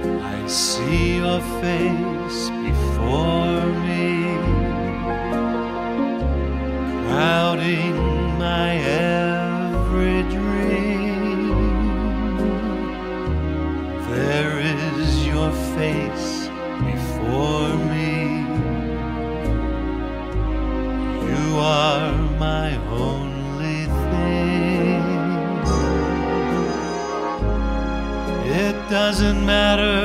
I see your face before me, crowding my every dream. There is your face before me. You are my only thing. It doesn't matter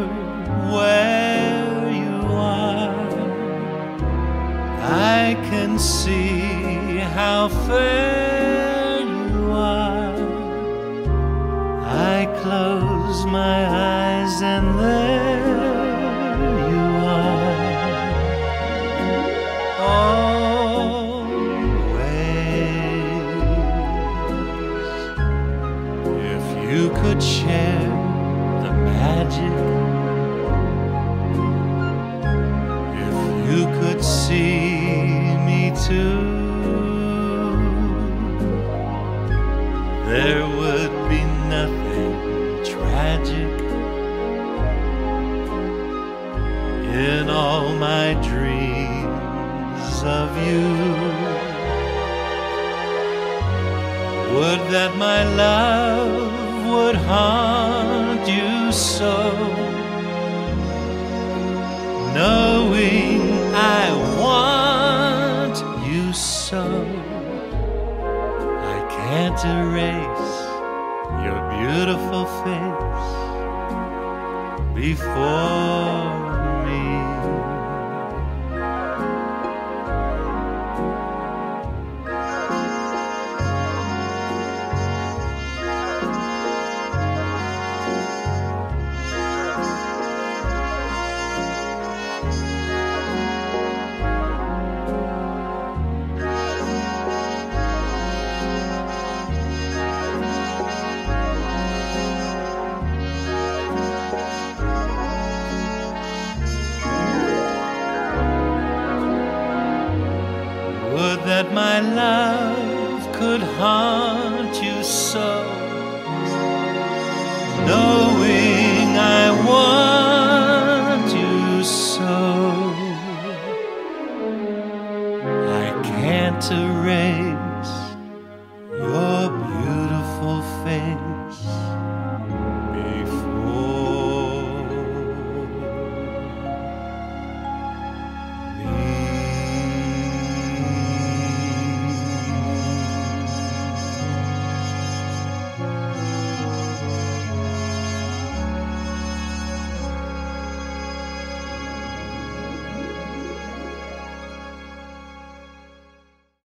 where you are, I can see how fair you are. I close my eyes and there you are. Always. If you could share the magic, if you could see me too, there would be nothing tragic in all my dreams of you. Would that my love would haunt you so, knowing I want you so. I can't erase your beautiful face before